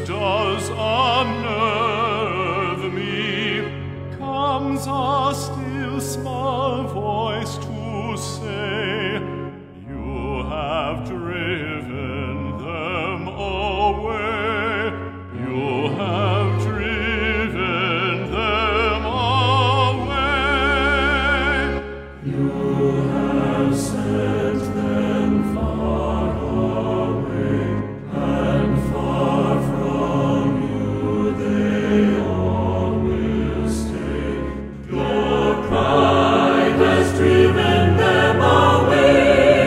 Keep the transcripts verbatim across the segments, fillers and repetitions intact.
does unnerve me, comes a still small voice to say, you have driven them away, you have driven them away, you have sent them far away, and far from you they all will stay. Your pride has driven them away.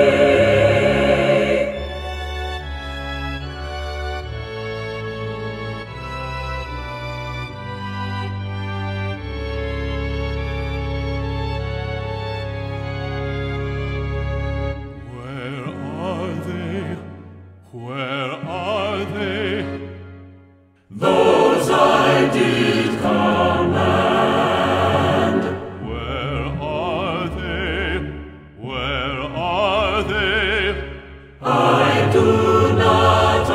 Where are they? Where are they? Those I did command. Where are they? Where are they? I do not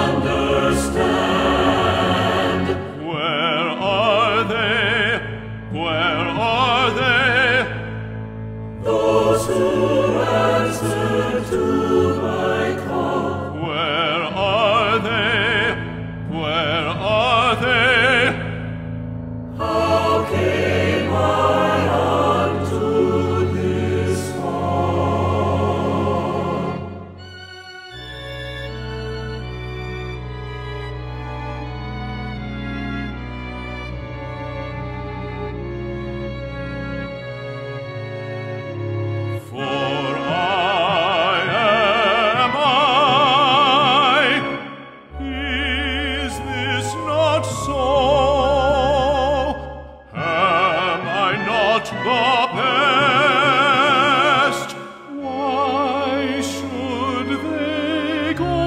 understand. Where are they? Where are they? Those who answer to my call. Where are they? Where are they? How came I unto this fall? For I am I. Is this not so? Am I not the best? Why should they go?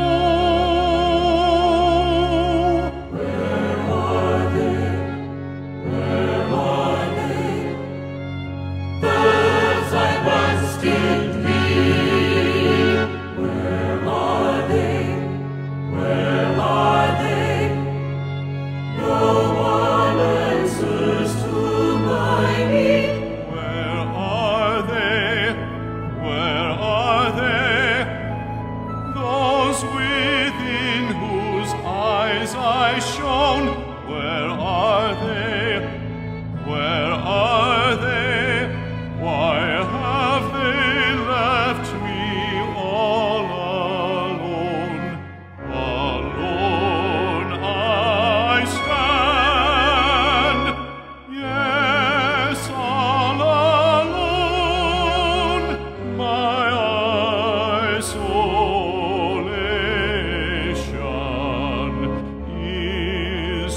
Where are they? Where are they? Those I once did be. Where are they? Where are they? No one answers to my need. Where are they? Where are they? Those within whose eyes I shone. Where are they? Where are they? Why have they left me all alone? Alone I stand. Yes, all alone. My isolation is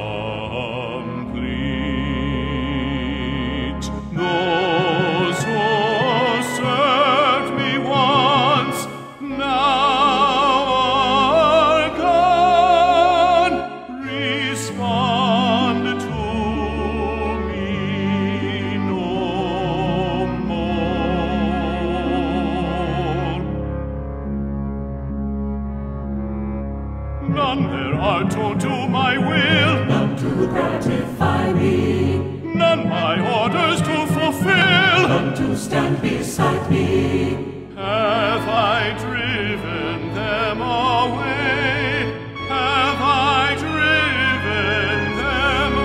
complete. Those who served me once now are gone. Respond to me no more. None there are to do my will, None to gratify me, none my orders to fulfill. none to stand beside me. Have I driven them away? Have I driven them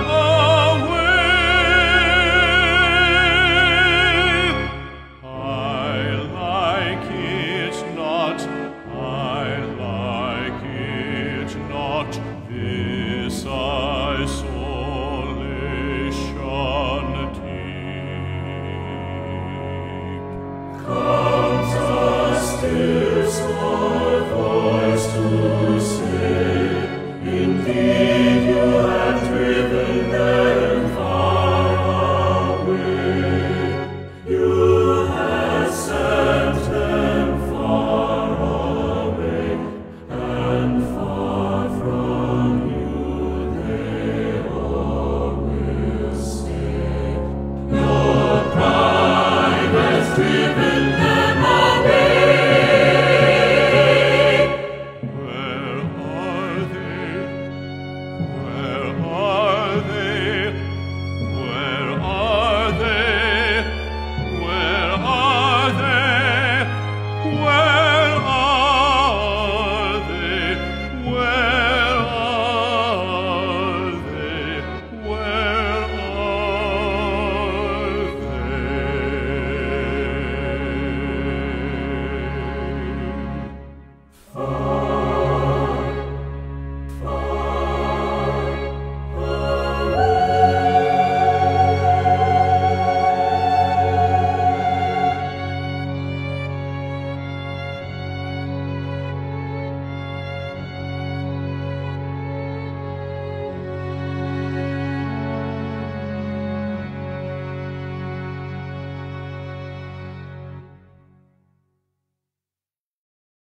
away? I like it not, I like it not, this isolation deep. Comes a still